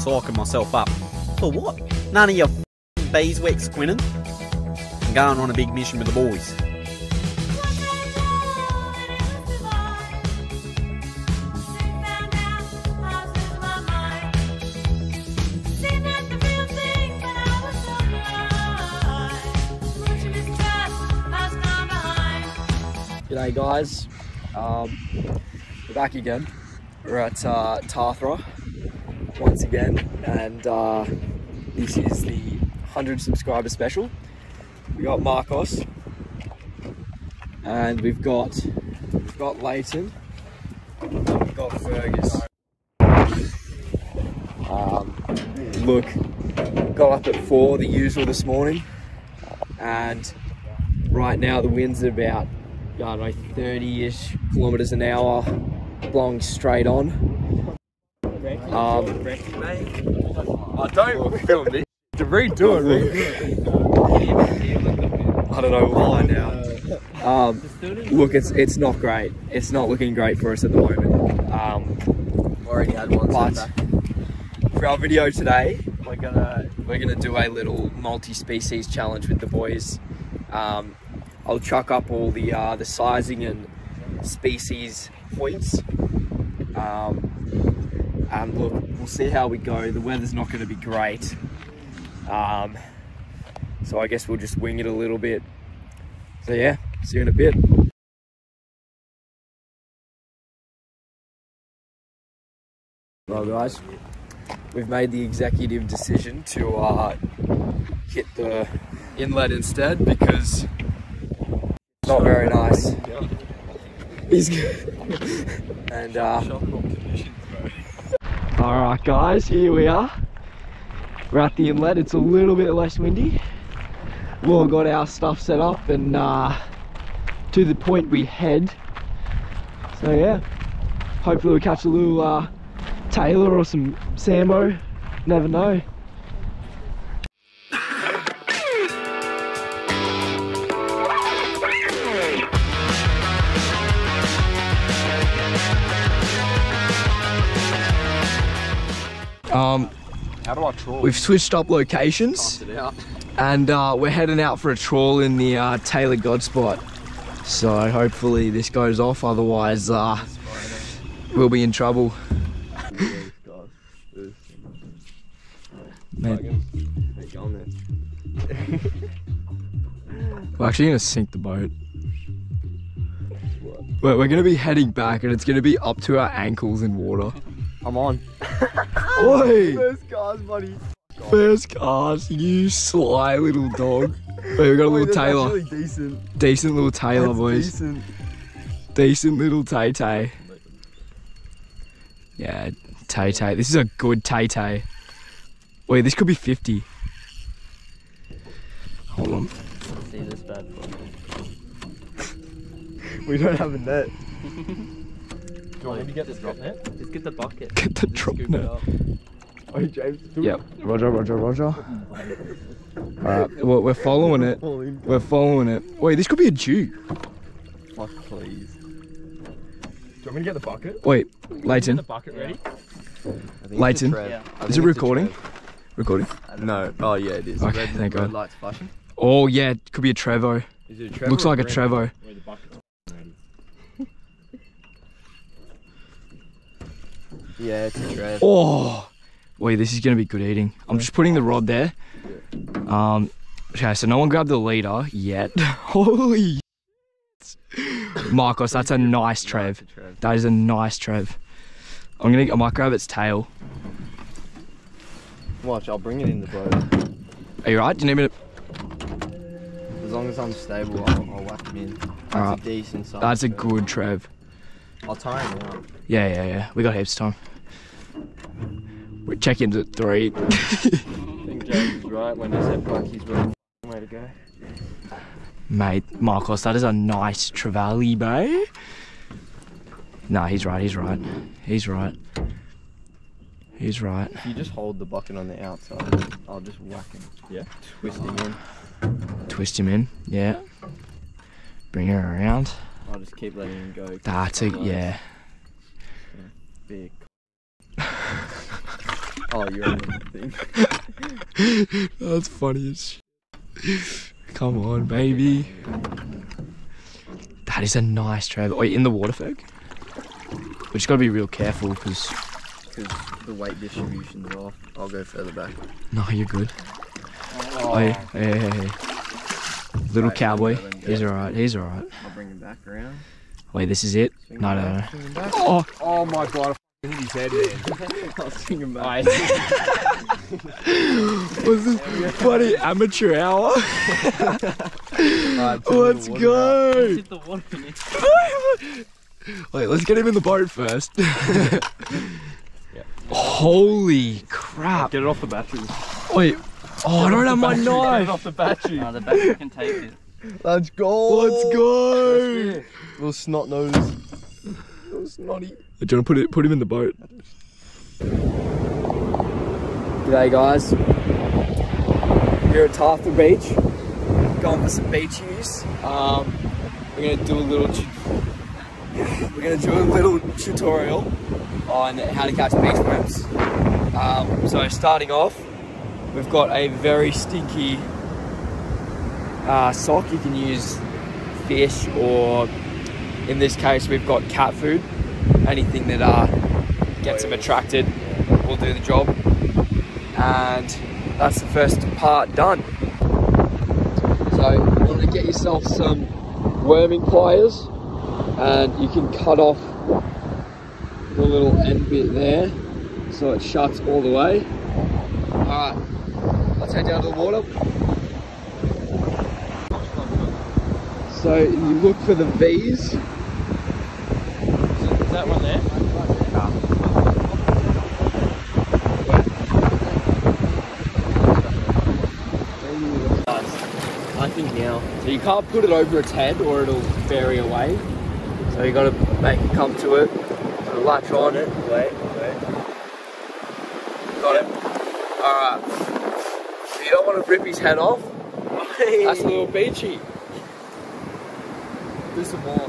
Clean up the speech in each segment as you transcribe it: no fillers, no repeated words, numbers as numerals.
psyching myself up. For what? None of your beeswax, Quinnan. I'm going on a big mission with the boys. G'day guys, we're back again. We're at Tathra once again, and this is the 100 subscriber special. We got Marcos, and we've got Leighton, and we've got Fergus. Look, got up at 4, the usual this morning, and right now the wind's about, I don't know, 30-ish kilometers an hour, blowing straight on. I don't film this. To redo it. I don't know. We'll find out. Look, it's not great. It's not looking great for us at the moment. Already had one. But for our video today, we're gonna do a little multi-species challenge with the boys. I'll chuck up all the sizing and species points, and look, we'll see how we go. The weather's not going to be great, so I guess we'll just wing it a little bit. So yeah, see you in a bit. Well guys, we've made the executive decision to hit the inlet instead because not very nice. He's good. And alright guys, here we are. We're at the inlet. It's a little bit less windy. We've all got our stuff set up and to the point we head. So yeah, hopefully we'll catch a little Taylor or some Sambo. Never know. How do I trawl? We've switched up locations and we're heading out for a trawl in the Taylor God spot. So hopefully this goes off, otherwise we'll be in trouble. Man. We're actually gonna sink the boat. We're gonna be heading back and it's gonna be up to our ankles in water. I'm on. Oi! First cast, buddy. First cast, you sly little dog. Wait, we got a little Taylor. Decent. Decent little Taylor, that's boys. Decent. Decent little Tay-Tay. Yeah, Tay-Tay. This is a good Tay-Tay. Wait, this could be 50. Hold on. See this bad boy. We don't have a net. Do you want me to get the drop net? Just get the bucket. Get the drop net. Oh, James. Yep. Roger. Alright, well, we're following it. We're following it. Wait, this could be a Jew. Fuck, please. Do you want me to get the bucket? Wait, Leighton. Get the bucket ready? Leighton. Yeah. Is it recording? Recording? No. Oh, yeah, it is. Okay, thank God. Lights flashing. Oh, yeah, it could be a Trevo. Is it a Trevo? Looks like a Trevo. Wait, the bucket's ready. Yeah, it's a Trev. Oh, wait, this is gonna be good eating. I'm just putting the rod there. Okay, so no one grabbed the leader yet. Holy Marcos, that's a nice Trev. That is a nice Trev. I might grab its tail. Watch, I'll bring it in the boat. Are you right? Do you need me to? As long as I'm stable, I'll whack him in. That's a decent size. That's a good Trev. I'll tie him out. Yeah. We got heaps of time. We check in at 3. I think James was right when he said Bucky's the way to go. Mate, Marcos, that is a nice Trevally, bro. Nah, he's right. He's right. If you just hold the bucket on the outside, I'll just whack him. Yeah. Twist him in. Twist him in, yeah. Bring her around. I'll just keep letting him go. That's it, yeah. Big. Oh, you're on the thing. That's funny as shit. Come on, baby. That is a nice trailer. Wait, in the water, Ferg? We just gotta be real careful because the weight distribution's off. I'll go further back. no, you're good. Oh, hey. Little Right, cowboy. let him go. He's alright. He's alright. I'll bring him back around. Wait, this is it? Swing No, him no, no. back, swing him back. Oh my god, I hit his head, man. I'll swing him back. Was this bloody amateur hour? Let's go! Wait, let's get him in the boat first. Holy crap! Get it off the battery. Wait, oh, I don't have my Get it knife. off the battery. The battery can take it. Let's go! Let's go! Little snot nose. Little snotty. Do you want to put him in the boat? G'day guys. We're at Tathra Beach. Going for some beach use. We're gonna do a little tutorial on how to catch beach worms. So starting off, we've got a very stinky sock. You can use fish, or in this case we've got cat food. Anything that gets them attracted will do the job. And that's the first part done. So you want to get yourself some worming pliers, and you can cut off the little end bit there so it shuts all the way. Alright, let's head down to the water. So you look for the V's. Is that one there? I think now. So you can't put it over its head or it'll bury away. So you got to make it come to it. So latch on it. Wait. Got it. Alright. So you don't want to rip his head off. That's a little beachy. Do some more.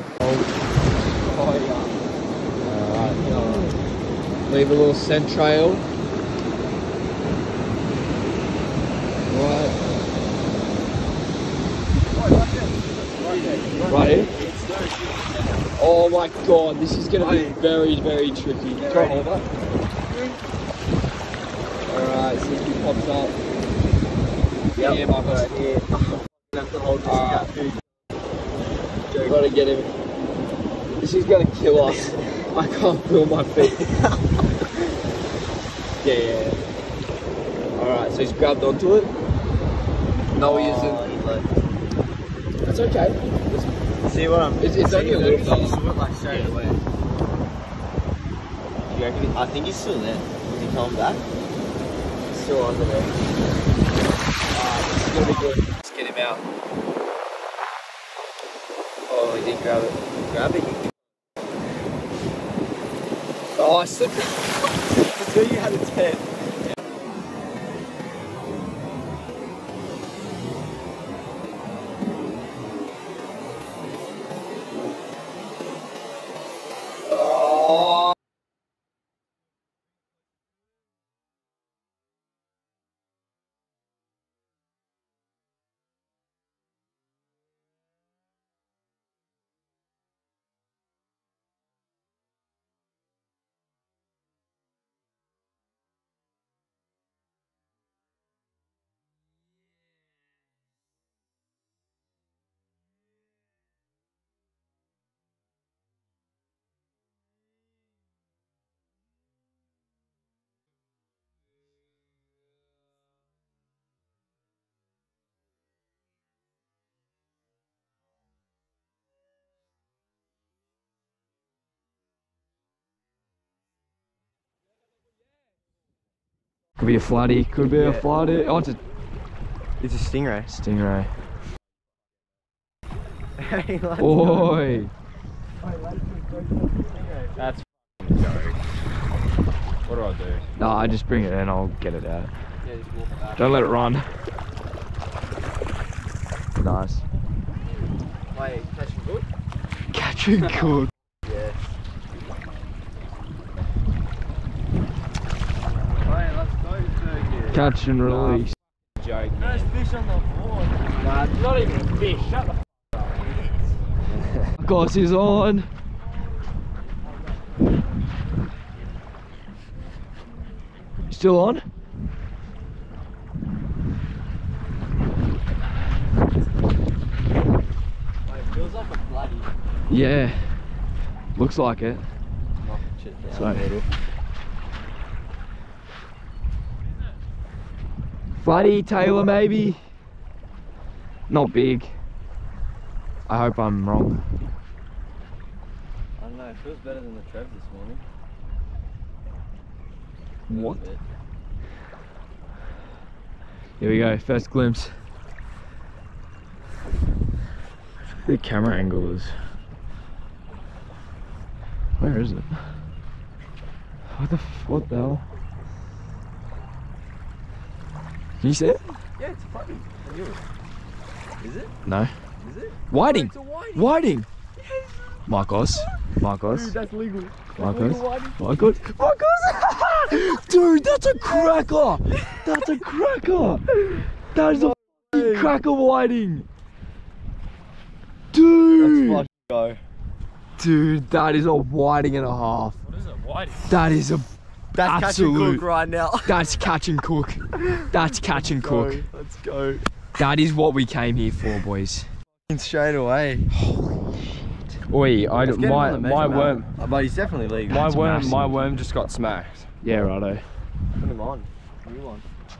Alright. Leave a little scent trail. Right. Right here. Oh my god, this is going to be very, very tricky. Try and hold that. Alright, see if he pops up. Yep. Yeah, my right here. Have to hold this. You gotta get him. This is gonna kill us. I can't feel my feet. Yeah. Alright, so he's grabbed onto it. No, he isn't. That's okay. See what I'm... It's only a little bit. Like straight away. You reckon? I think he's still there. Is he coming back? Still under there. Alright, this is gonna be good. Let's get him out. Oh, he did grab it. Grab it. Oh, I slipped. Until you had its head. Could be a floodie, could be a floodie. Oh, It's a stingray. Stingray. Hey, let's Oi! That's f***ing joke. What do I do? No, I just bring it in, I'll get it out. Yeah, just walk back. Don't let it run. Nice. Wait, catching good? Catching good. Yeah. Catch and release. Joke. There's fish on the board. Nah, not even a fish. Shut the Goss is on. Still on? It feels like a bloody. Yeah. Looks like it. So. Bloody Taylor maybe. Not big. I hope I'm wrong. I don't know, it feels better than the Trev this morning. What? Here we go, first glimpse. The camera angle is... Where is it? What the hell? Can you see it? Yeah, it's funny. I knew it. Is it? No. Is it? Whiting! It's a whiting. Whiting! Marcos. Marcos. Dude, that's legal. Marcos. Marcos. Marcos! Dude, that's a cracker! That's a cracker! That is a f***ing cracker whiting! Dude! Let's go. Dude, that is a whiting and a half. What is it? Whiting? That is a That's catch and absolute... cook right now. That's catch and cook. That's catch and cook. Let's go. That is what we came here for, boys. Straight away. Oi, Let's get him on the my measure, worm, man. But he's definitely legal. my worm just got smacked. yeah, righto. Put him on. New one.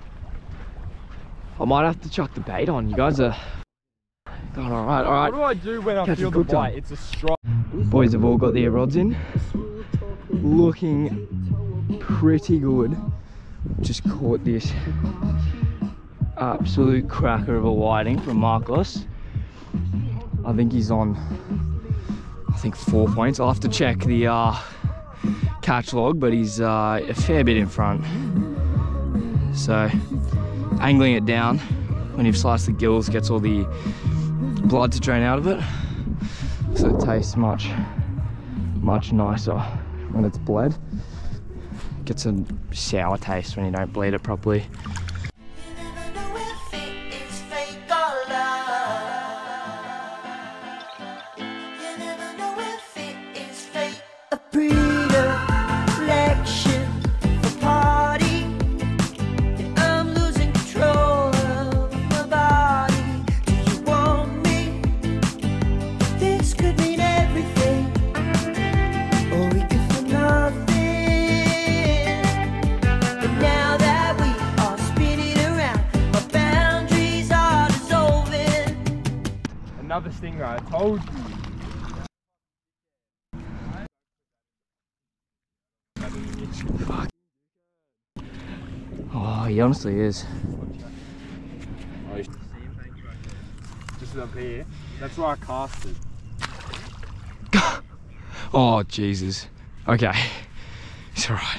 I might have to chuck the bait on. You guys are going all right. All right. What do I do when I Catch feel a the good time. bite? It's a strike. Boys have all got their rods in. Looking pretty good. Just caught this absolute cracker of a whiting from Marcos. I think he's on, 4 points. I'll have to check the catch log, but he's a fair bit in front. So, angling it down, when you've sliced the gills, gets all the blood to drain out of it. So it tastes much nicer when it's bled. Gets a sour taste when you don't bleed it properly. Another stingray, I told you. Oh, he honestly is. Just up here. That's where I cast it. Oh, Jesus. Okay. It's alright.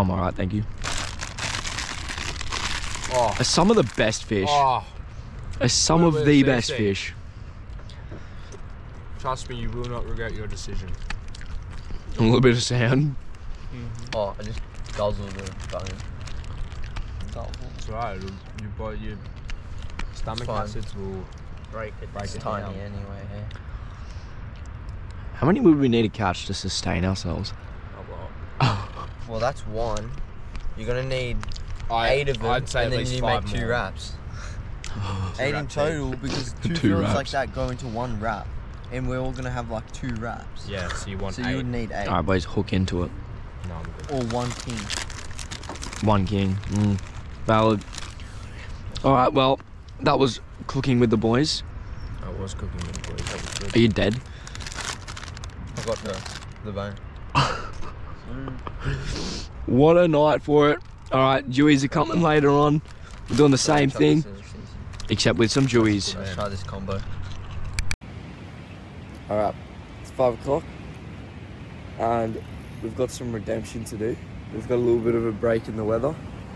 I'm alright, thank you. Oh. Are some of the best fish. Oh. Are some of the best fish. Trust me, you will not regret your decision. A little bit of sound. Oh, I just guzzled the bone. It's alright, your stomach fine. acids will Break it. It's it tiny down. anyway. Yeah. How many would we need to catch to sustain ourselves? Well, that's one. You're gonna need I- 8 of them, I'd say and at then least you make 5 2 more. wraps. 8 in wraps total, because 2 2 films like wraps. that go into 1 wrap, and we're all gonna have like 2 wraps. Yeah, so you want So 8. you would need 8 Alright, boys, hook into it. No, I'm good. or 1 king. 1 king. Valid. Alright, well, that was cooking with the boys. I was cooking with the boys. That was good. Are you dead? I got the bone. What a night for it. Alright, Jewies are coming later on. We're doing the same thing, except with some Jewies. Let's try this combo. Alright, it's 5 o'clock and we've got some redemption to do. We've got a little bit of a break in the weather.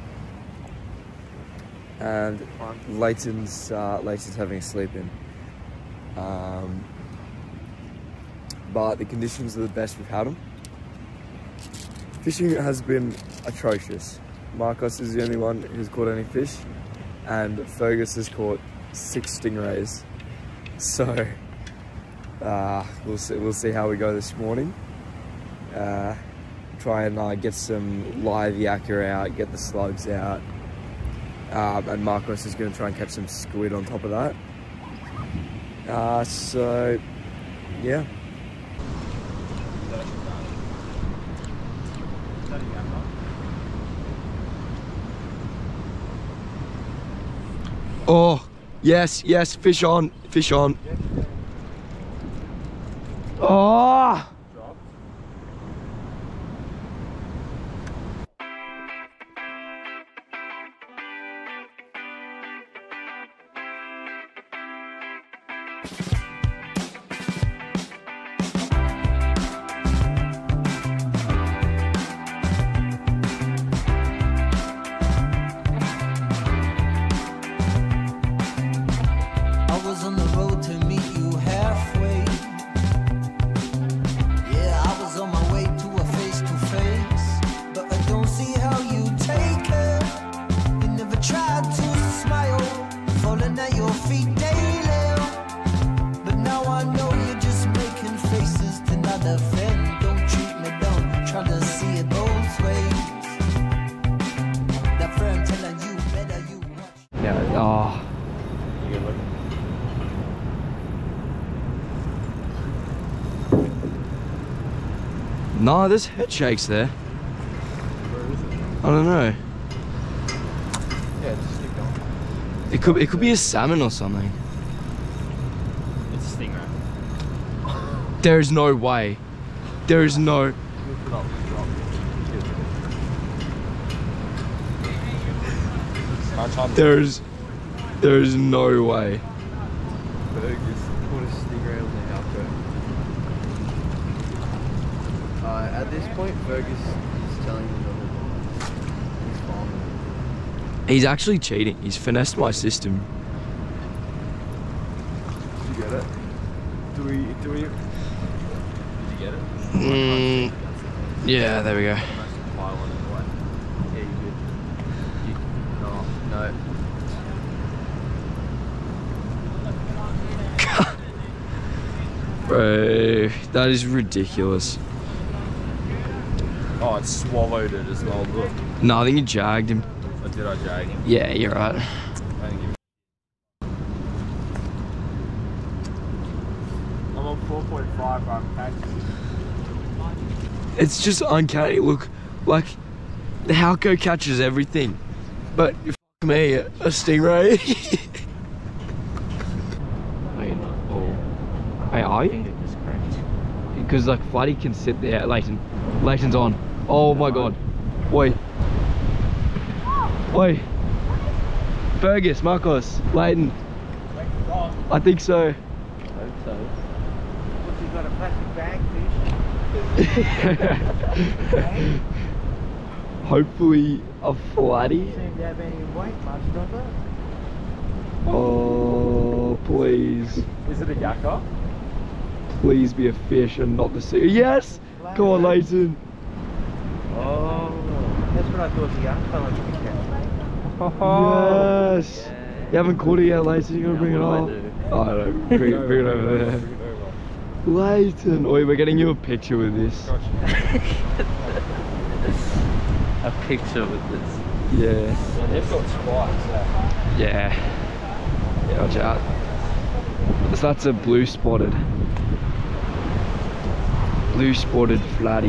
And Leighton's having a sleep in. But the conditions are the best we've had them. Fishing has been atrocious. Marcos is the only one who's caught any fish, and Fergus has caught 6 stingrays. So we'll see how we go this morning. Try and get some live yakka out, get the slugs out. And Marcos is going to try and catch some squid on top of that. So, yeah. Oh, yes, yes, fish on, fish on. Oh! I was on the road to meet you halfway. Yeah, I was on my way to a face-to-face, but I don't see how you take it. You never tried to smile, falling at your feet daily. But now I know you're just making faces to not offend. Don't treat me down, try to see it both ways. That friend telling you better you watch. Yeah, oh. No, there's head shakes there. I don't know. Yeah, just stick on. It could be a salmon or something. It's a stingray. There is no way. There is no. There is no way. Fergus caught a stingray on the outgo. At this point, Fergus is telling me he's fine. He's actually cheating. He's finessed my system. Did you get it? Do we? Did you get it? Yeah, there we go. Yeah, you did. No. Bro, that is ridiculous. Oh, it swallowed it as well. Look. No, I think you jagged him. Or did I jag him? Yeah, you're right. I didn't give I'm on 4.5, but I'm catching. It's just uncanny. Look, like the Halco catches everything, but f me, a stingray. Wait, oh, hey, are you? Because like Flatty can sit there. Leighton's on. Oh my god. Wait. Wait. Fergus, Marcos, Leighton. I think so. You got a plastic bag, fish? Hopefully a flatty. Seem to have any weight much, does it? Oh, please. Is it a yakka? Please be a fish and not the sea. Yes! Come on, Leighton. Oh, that's what I thought the young fella would catch. Yes! You haven't caught it yet, Leighton. You're gonna bring it up. Oh, no. Bring it over there. Leighton. Oi, we're getting you a picture with this. A picture with this. Yeah. Yeah, they've got spikes. Yeah. Yeah, watch out. So that's a blue spotted flatty.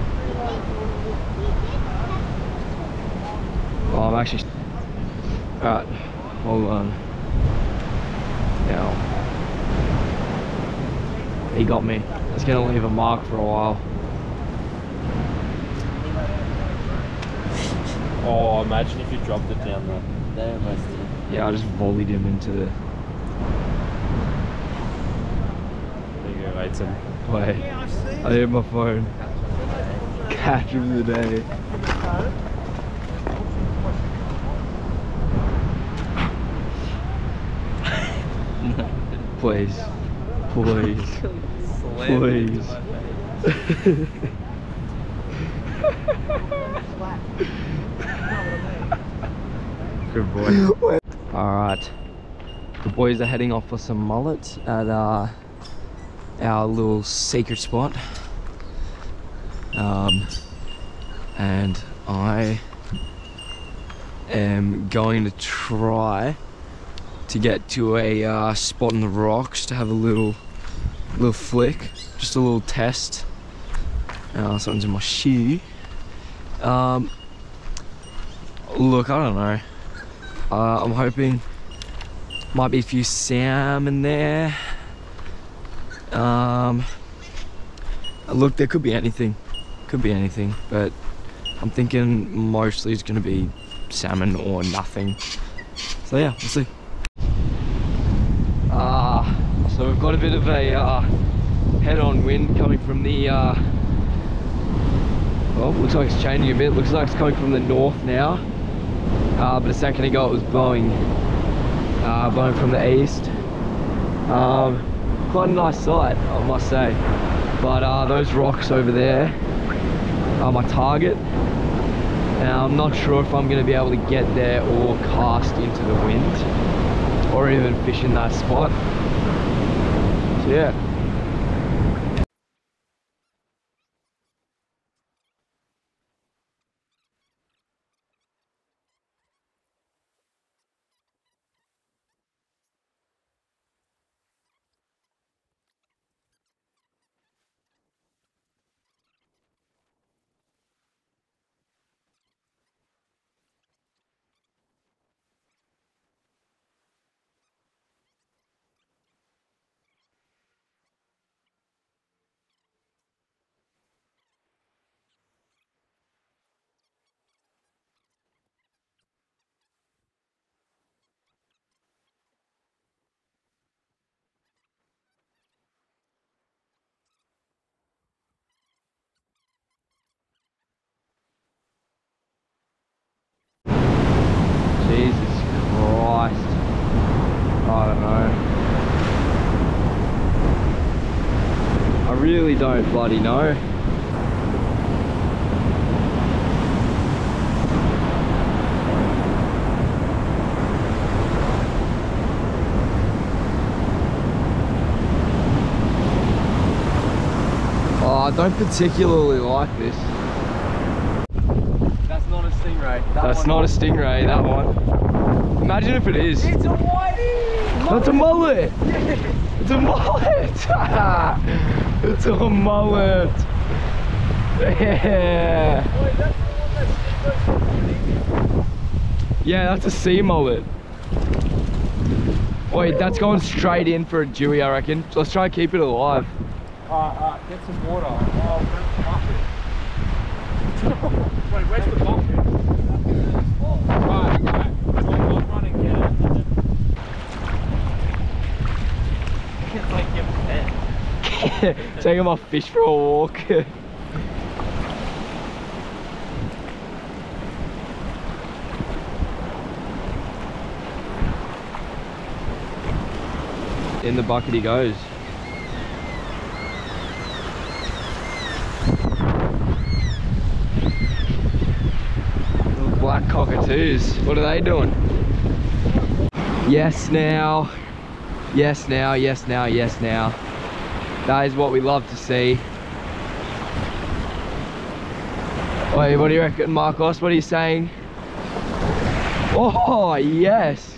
Oh, I'm actually. Alright, hold on. Now. He got me. It's gonna leave a mark for a while. Oh, imagine if you dropped it down there. They almost did. Yeah, I just volleyed him into the. There you go, Leighton. Wait, I hit my phone. Catch of the day. Please. Please. Please. Good boy. Alright. The boys are heading off for some mullets at our little secret spot. And I am going to try to get to a spot in the rocks to have a little flick, just a little test. Something's in my shoe. Look, I don't know. I'm hoping might be a few salmon there. Look, there could be anything. Could be anything, but I'm thinking mostly it's gonna be salmon or nothing. So yeah, we'll see. So we've got a bit of a head-on wind coming from the well, looks like it's changing a bit. Looks like it's coming from the north now. But a second ago it was blowing from the east. Quite a nice sight, I must say. But those rocks over there are my target. Now I'm not sure if I'm going to be able to get there or cast into the wind, or even fish in that spot. So yeah. Jesus Christ. I don't know. I really don't bloody know. Oh, I don't particularly like this. That's not a stingray. That's not a stingray, that one. Imagine if it is. It's a whitey! That's a mullet! It's a mullet! It's a mullet! Yeah! Wait, that's the one that's Yeah, that's a sea mullet. Wait, that's going straight in for a dewy, I reckon. So let's try and keep it alive. get some water. Oh, where's the bucket? Wait, where's the bucket? Right. I'll run and get it. It's like your pet. Taking my fish for a walk. In the bucket he goes. Little black cockatoos. What are they doing? Yes now. Yes now, yes now, yes now. That is what we love to see. Wait, what do you reckon, Marcos? What are you saying? Oh, yes.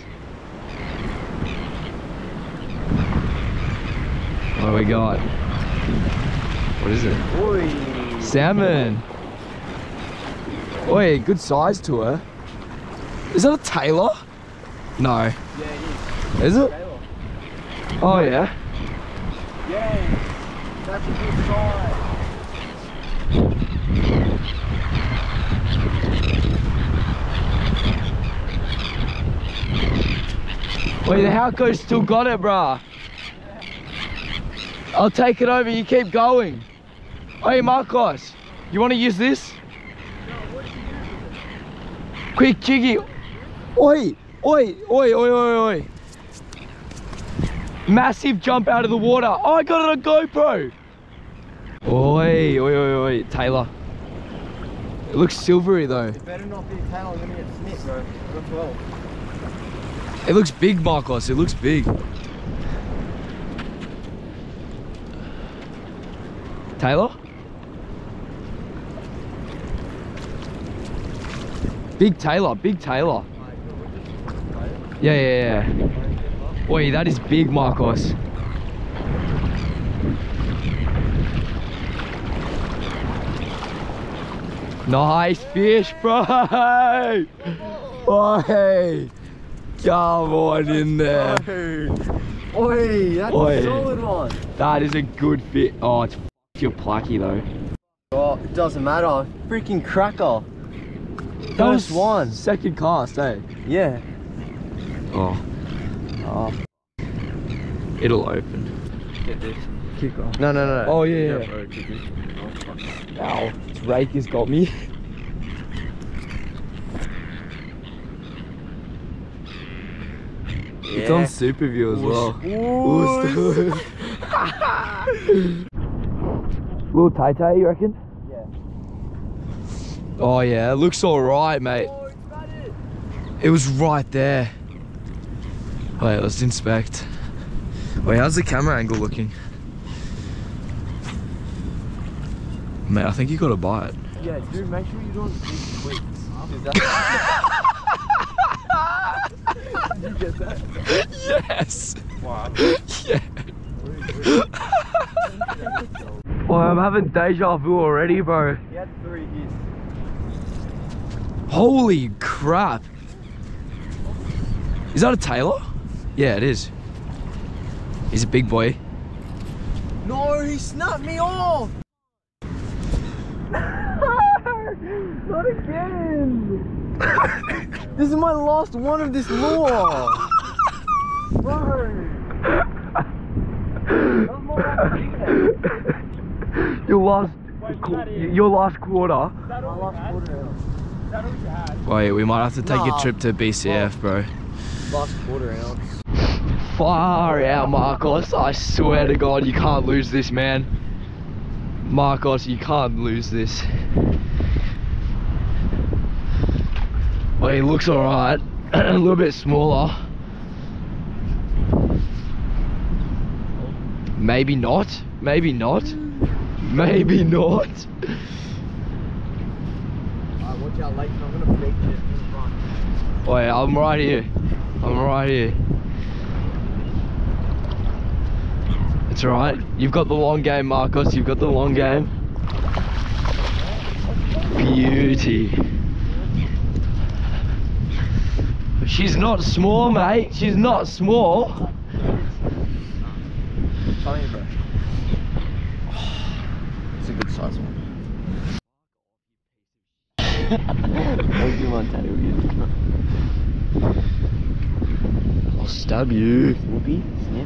What do we got? What is it? Oi. Salmon. Oi, good size to her. Is that a Taylor? No. Yeah, it Is it? Taylor. Oh yeah. Yeah, that's a good size. Wait, the Halco's still got it, bruh. I'll take it over, you keep going. Hey, Marcos, you want to use this? Quick, Jiggy. Oi, oi, oi, oi, oi, oi. Massive jump out of the water. Oh, I got it on GoPro. Oi, oi, oi, oi, Taylor. It looks silvery though. It better not be a tail, I'm gonna get snipped, bro. I got 12. It looks big, Marcos, it looks big. Taylor? Big Taylor, big Taylor. Yeah, yeah, yeah. Oi, that is big, Marcos. Nice fish, bro. Oi, come on in there. Oi, that's Oi. a solid one. That is a good fit. Oh, it's you're plucky though. Oh, it doesn't matter. Freaking cracker. That was First one. second cast, eh? Yeah. Oh, Oh, it'll open. get this. Kick off. No, no, no. Oh yeah. Yeah. bro, kick this. Oh, fuck. Ow, this rake has got me. It's on Super View as well. Little Tay-Tay, you reckon? Yeah. Oh yeah, it looks alright, mate. Oh, it's got it. It was right there. Wait, let's inspect. Wait, how's the camera angle looking? Mate, I think you got a bite. Yeah, dude, make sure you don't big twigs. Did you get that? Yes! Wow. Yeah! Well, I'm having deja vu already, bro. He had 3 hits. Holy crap! Is that a Taylor? Yeah, it is. He's a big boy. No, he snapped me off! Not again! This is my last one of this lure! Bro! That was more like a Your last quarter. My last quarter. Wait, we might have to take Nah. a trip to BCF, bro. Last quarter ounce. Far out, Marcos. I swear to God, you can't lose this, man. Marcos, you can't lose this. Well, he looks alright. A little bit smaller. Maybe not. Maybe not. Maybe not. Watch out, Leighton. I'm gonna break it in front. Wait, I'm right here. I'm right here. It's alright. You've got the long game, Marcos. You've got the long game. Beauty. She's not small, mate. She's not small. Come here, bro. It's a good size one. I'll stab you. Whoopee, snip.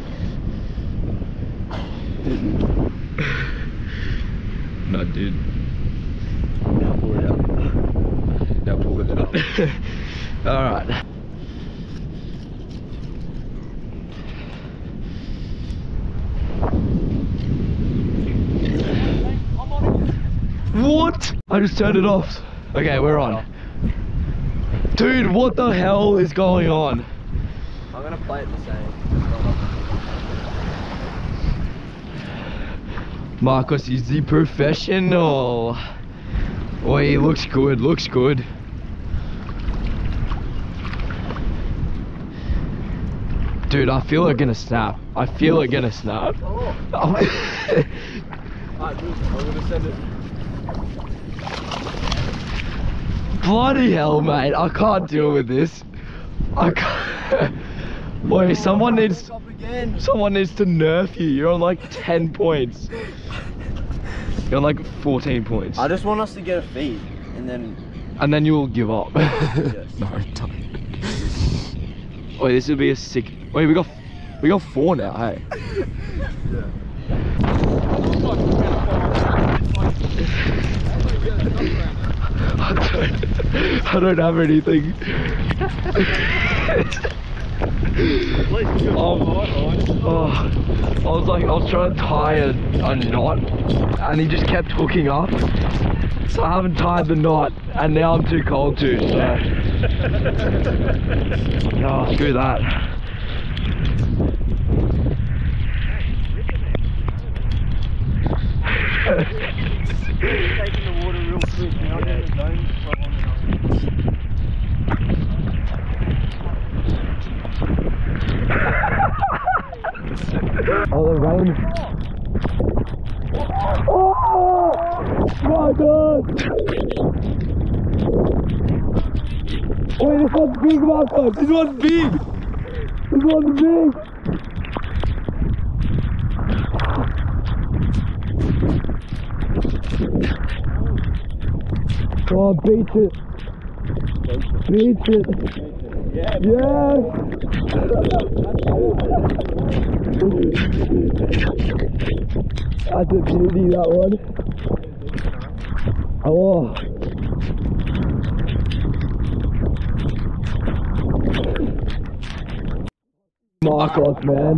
No, dude. Now pull it out. Now pull it out. Alright. What? I just turned it off. Okay, we're on. Dude, what the hell is going on? I'm gonna play it the same. Marcos is the professional. Oi, looks good, looks good. Dude, I feel it gonna snap. I feel it gonna snap. Alright, dude, I'm gonna send it. Bloody hell, mate. I can't deal with this. I can't. Boy, someone needs to nerf you. You're on like 10 points. You're on like 14 points. I just want us to get a feed, and then you will give up. Yes. No, don't. Wait, this would be a sick. Wait, we got 4 now, hey. I don't have anything. I was trying to tie a knot, and he just kept hooking up. So I haven't tied the knot, and now I'm too cold to. So. Oh, screw that. Taking the water real quick, you know, don't for long enough. Oh, the rain. Oh my god! Wait, this one's big, Marcos! This one's big! This one's big! Come on, beach it! Beach it! Yeah! Yes! That's a beauty, that one. Oh. Marcos, man.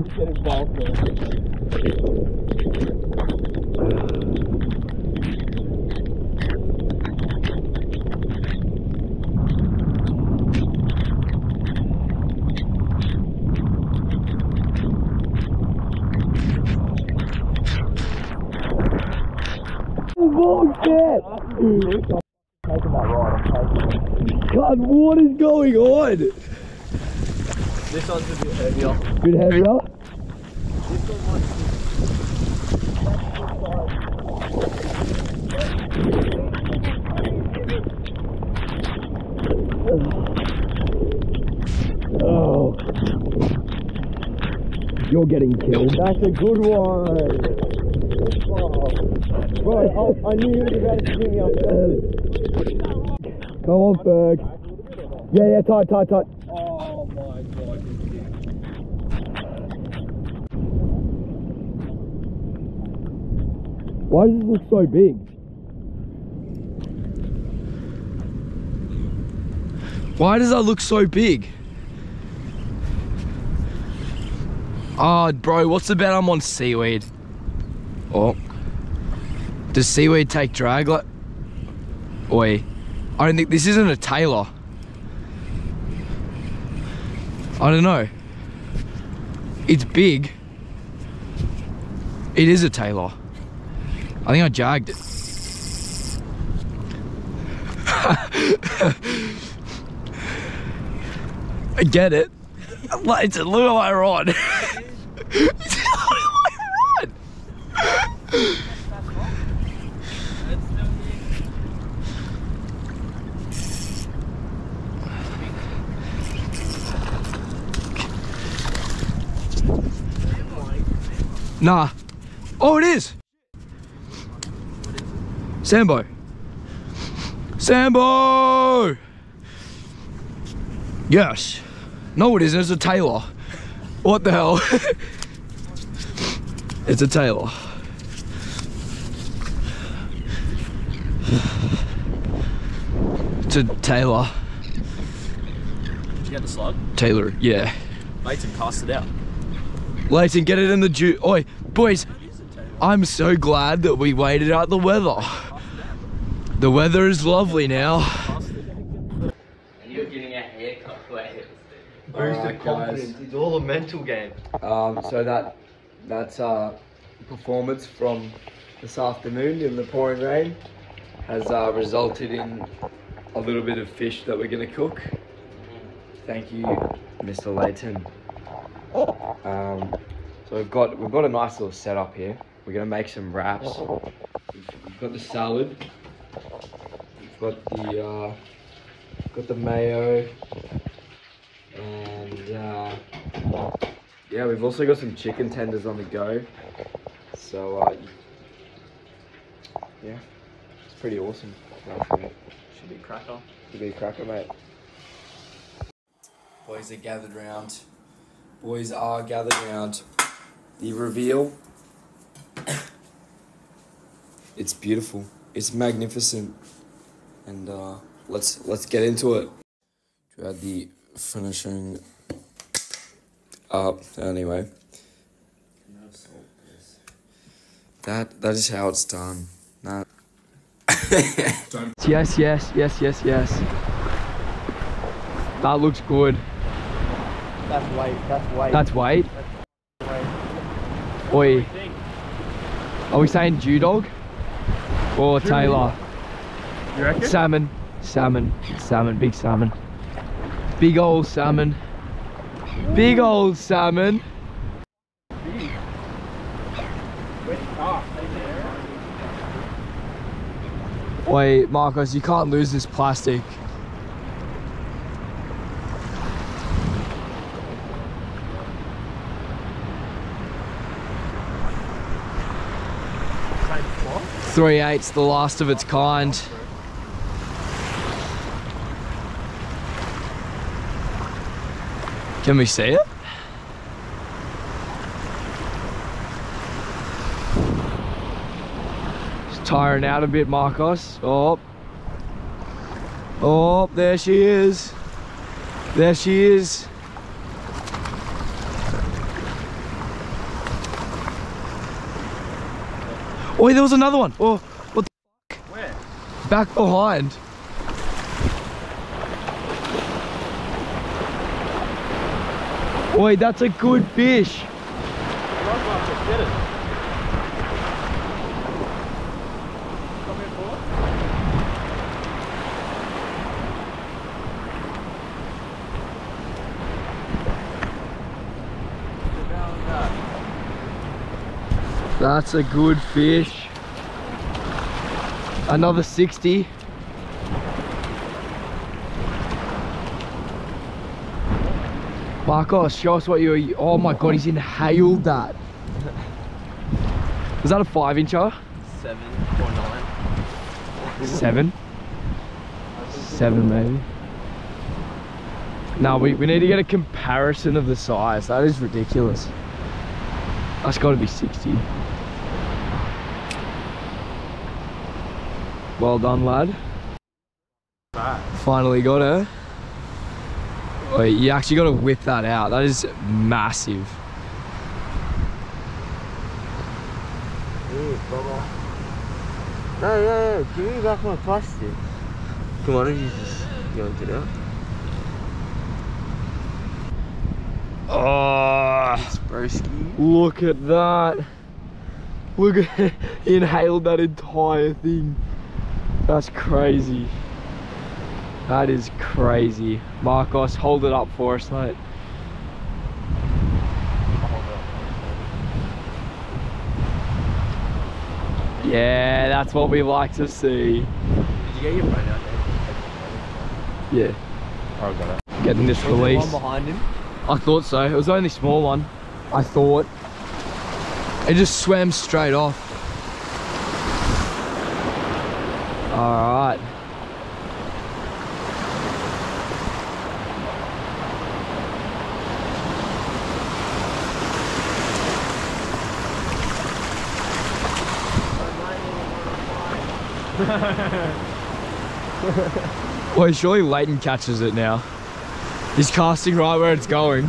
Bullshit! God, what is going on? this one's a bit heavier. Bit heavier? This one Oh. You're getting killed. That's a good one. Bro, I knew you were about to give me up. Come on, Ferg. Yeah, tight. Oh my god. Why does this look so big? Why does that look so big? Oh, bro, what's the bet I'm on seaweed? Oh. Does seaweed take drag like... Oi. I don't think... This isn't a tailor. I don't know. It's big. It is a tailor. I think I jagged it. I get it. It's a little iron. It's a little iron. Nah. Oh, it is. Sambo. Sambo! Yes. No, it isn't. It's a tailor. What the hell? It's a tailor. It's a tailor. Did you get the slug? Tailor, yeah. Leighton cast it out. Leighton, get it in the Oi, boys. I'm so glad that we waited out the weather. The weather is lovely now. And you're getting a haircut. Alright, guys. It's all a mental game. So that's performance from this afternoon in the pouring rain has resulted in a little bit of fish that we're gonna cook. Thank you, Mr. Layton. So we've got a nice little setup here. We're gonna make some wraps. We've got the salad. We've got the mayo, and yeah, we've also got some chicken tenders on the go. So yeah, it's pretty awesome. Should be cracker. Should be a cracker, mate. Boys are gathered round. Boys are gathered round. The reveal. It's beautiful. It's magnificent. And let's get into it. To add the finishing up. Anyway. That is how it's done. Nah. Yes. That looks good. That's weight. That's weight. Oi. Are we saying Jew dog? Or Taylor? You reckon? Salmon, big salmon. Big old salmon. Big old salmon. Wait, Marcos, you can't lose this plastic. Same 3/8's the last of its kind. Can we see it? Just tiring out a bit, Marcos. Oh, there she is. There she is. Oh, there was another one. Oh, what the fuck? Where? Back behind. Oi, that's a good fish. Get it. Come here, boy. That's a good fish. Another 60. Marcos, show us what you. Oh my god, he's inhaled that. Was that a 5-incher? 7 or 9. 7? 7 maybe. No, we need to get a comparison of the size. That is ridiculous. That's got to be 60. Well done, lad. Finally got her. Wait, you actually got to whip that out. That is massive. No, give me back my plastic. Come on, you want it out? Oh, Broski. look at that. Look at he inhaled that entire thing. That's crazy. That is crazy. Marcos, hold it up for us, mate. Yeah, that's what we like to see. Did you get your phone out there? Yeah. Oh, I got it. Getting this Was there released. one behind him? I thought so. It was only a small one. I thought. It just swam straight off. Alright. Well, surely Leighton catches it now. He's casting right where it's going.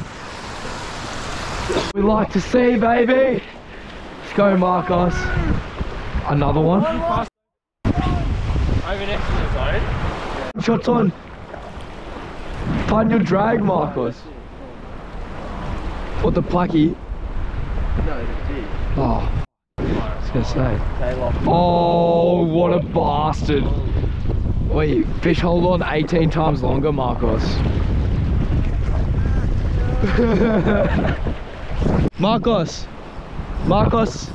We like to see, baby. Let's go, Marcos. Another one. Over next to the zone. Shots on. Find your drag, Marcos. What, the plucky? No, the G. Oh, I was gonna say. Oh, what a bastard. Wait, fish hold on 18 times longer, Marcos. Marcos. Marcos.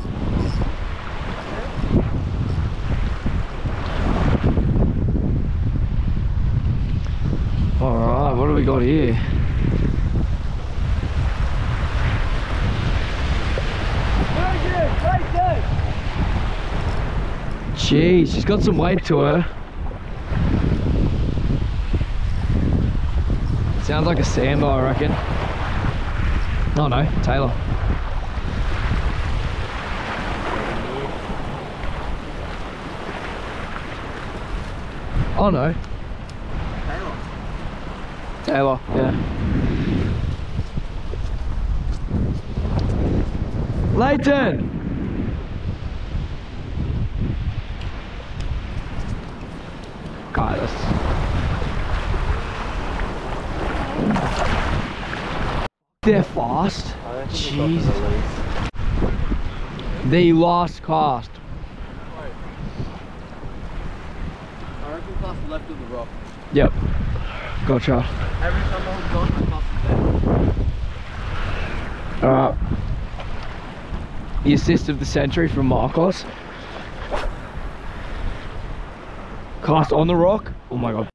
Alright, what do we got here? Jeez, she's got some weight to her. Sounds like a Sambo, I reckon. Oh no, Taylor. Oh no. Taylor, yeah. Leighton! God, they're fast. Jesus. The last cast. I reckon past the left of the rock. Yep. Gotcha. Every time I was gone, I passed Alright. The assist of the century from Marcos. Cast on the rock. Oh my god.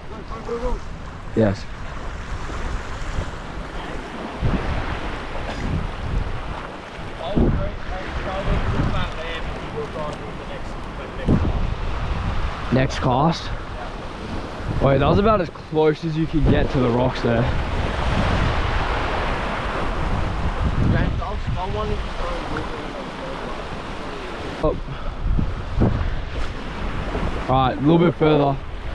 Yes. Next cast. Wait, that was about as close as you could get to the rocks there. Oh. Right, a little bit further.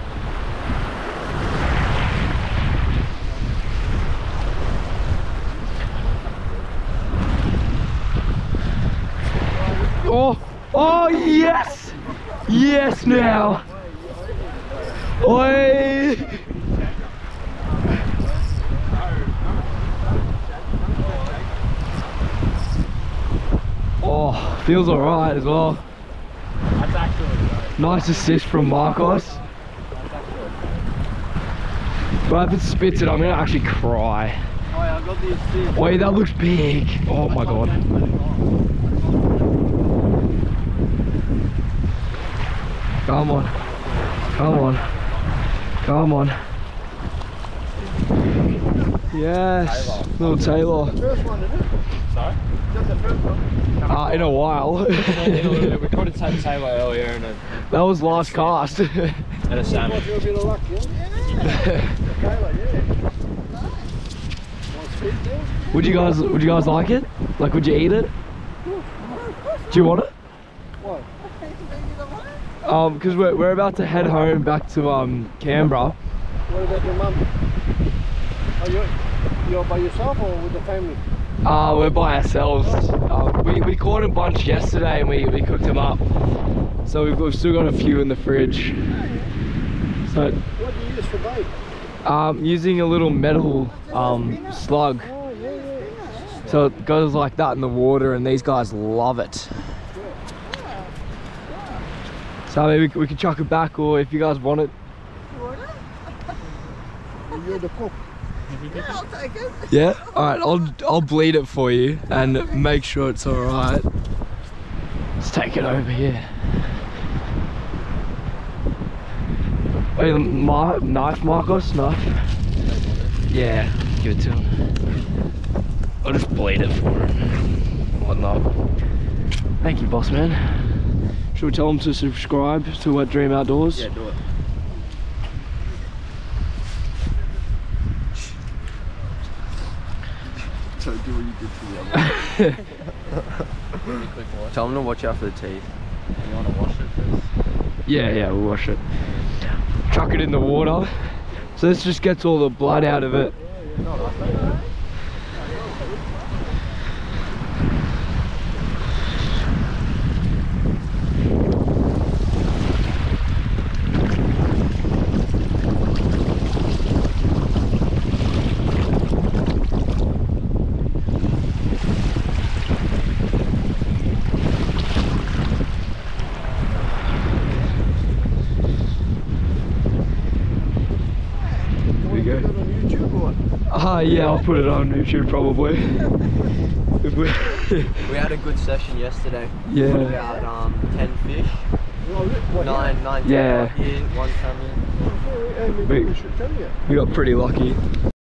Oh, oh yes! Yes now! Oi! Oh, feels alright as well. That's actually Nice assist from Marcos. But if it spits it, I'm gonna actually cry. Oh yeah, I got the assist. Wait, that looks big. Oh my god. Come on. Come on. Come on. Yes. Little Taylor. First one, isn't it? Sorry? Just the first one. In a while. We caught a Taylor earlier and That was last cast. a salmon. A bit of luck, yeah? Taylor, yeah. Nice fit there. Would you guys like it? Like, would you eat it? Do you want it? What? Because we're about to head home back to Canberra. What about your mum? Are you're by yourself or with the family? We're by ourselves. We caught a bunch yesterday and we cooked them up. So we've still got a few in the fridge. So What do you use for bait? using a little metal slug. Oh, yeah. So it goes like that in the water and these guys love it. So maybe we could chuck it back, or if you guys want it. You're the cook. Yeah, I'll take it. Yeah? Alright, I'll bleed it for you and make sure it's alright. Let's take it over here. Wait, knife, Marcos? Knife? Yeah, give it to him. I'll just bleed it for him. Whatnot. Thank you, boss man. Should we tell them to subscribe to Wet Dream Outdoors? Yeah, do it. Don't do what you did to the other. Tell them to watch out for the teeth. You want to wash it first? Yeah, we'll wash it. Chuck it in the water. So this just gets all the blood out of it. Yeah, I'll put it on YouTube probably. We had a good session yesterday. Yeah. What about 10 fish? 9 Yeah. here, 1 coming. We got pretty lucky.